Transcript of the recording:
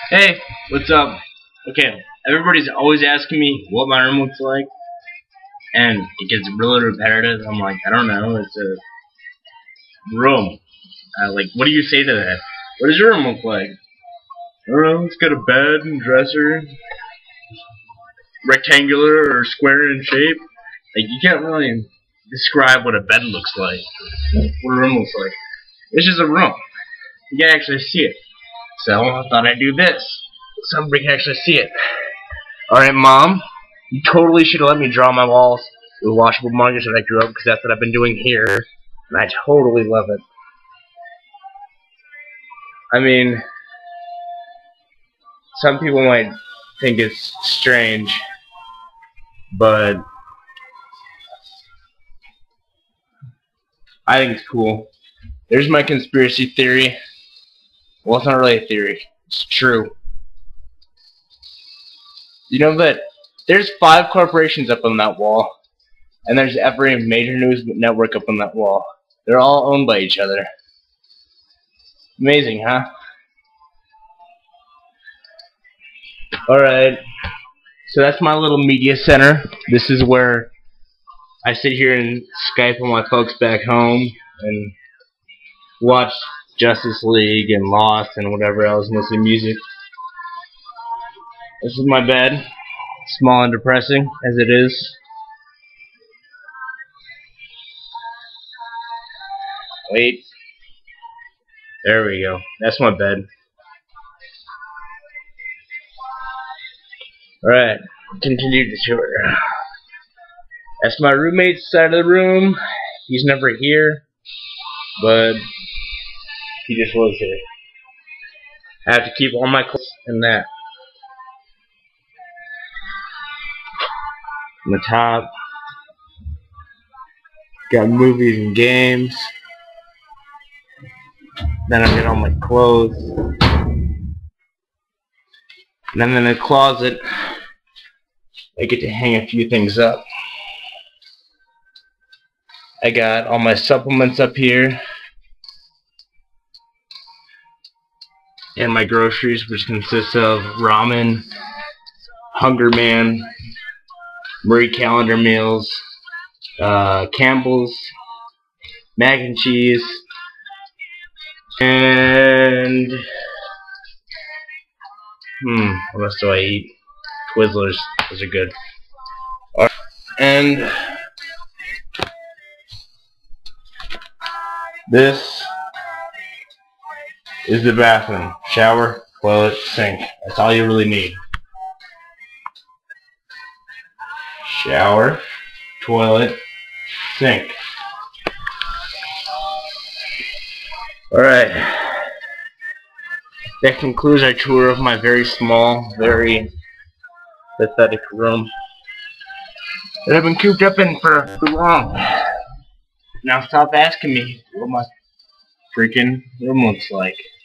Hey, what's up? Okay, everybody's always asking me what my room looks like, and it gets really repetitive. I'm like, I don't know, it's a room. Like, what do you say to that? What does your room look like? I don't know, it's got a bed and dresser, rectangular or square in shape. Like, you can't really describe what a bed looks like, what a room looks like. It's just a room. You can actually see it. So, I thought I'd do this. Somebody can actually see it. Alright, Mom, you totally should have let me draw my walls with washable markers that I grew up, because that's what I've been doing here, and I totally love it. I mean, some people might think it's strange, but I think it's cool. There's my conspiracy theory. Well, it's not really a theory. It's true. You know that there's 5 corporations up on that wall, and there's every major news network up on that wall. They're all owned by each other. Amazing, huh? Alright, so that's my little media center. This is where I sit here and Skype with my folks back home and watch Justice League and Lost and whatever else, mostly music. This is my bed, small and depressing as it is. Wait, there we go. That's my bed. Alright, continue the tour. That's my roommate's side of the room. He's never here, but he just was here. I have to keep all my clothes in that. On the top, got movies and games. Then I get all my clothes. And then in the closet, I get to hang a few things up. I got all my supplements up here. And my groceries, which consists of ramen, Hunger Man, Murray Calendar meals, Campbell's, mac and cheese, and what else do I eat? Twizzlers, those are good. And this is the bathroom. Shower, toilet, sink. That's all you really need. Shower, toilet, sink. Alright. That concludes our tour of my very small, very pathetic room that I've been cooped up in for too long. Now stop asking me what my freaking room looks like.